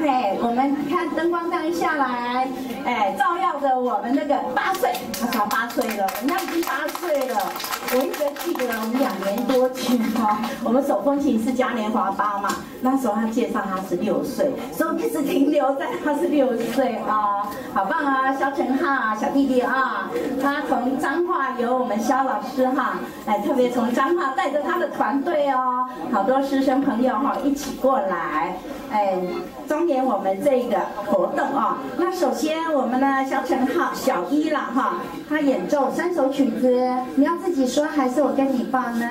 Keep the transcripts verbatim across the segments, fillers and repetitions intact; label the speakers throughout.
Speaker 1: 哎，我们看灯光这样一下来，哎，照耀着我们那个八岁，他才八岁了，人家已经八岁了。我一直记得我们两年多前哈，我们手风琴是嘉年华八嘛，那时候他介绍他是六岁，所以我们一直停留在他是六岁啊，好棒啊，肖成浩小弟弟啊，他从彰化由我们肖老师哈，哎，特别从彰化带着他的团队哦，好多师生朋友哈一起过来，哎，庄严我们这个活动啊。那首先我们的肖成浩小一了哈，他演奏三首曲子，你要自己说还是我跟你报呢？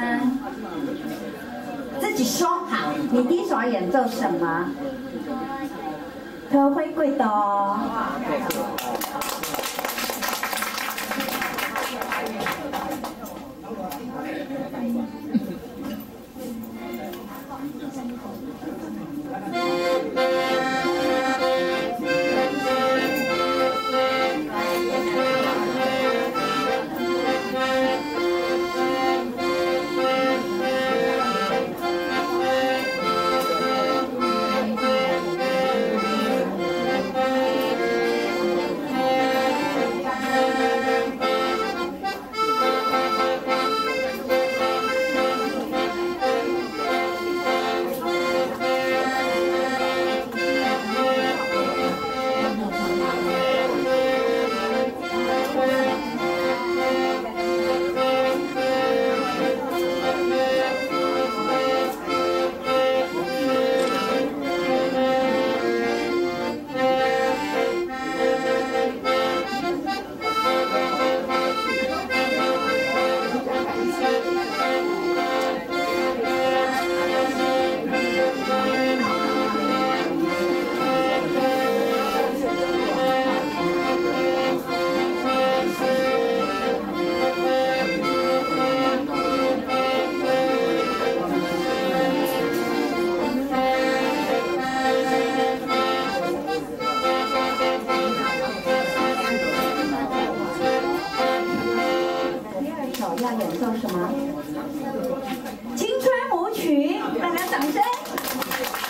Speaker 1: 自己说好。你第一首要演奏什么？可会贵的哦。要演奏什么？青春舞曲，大家掌声。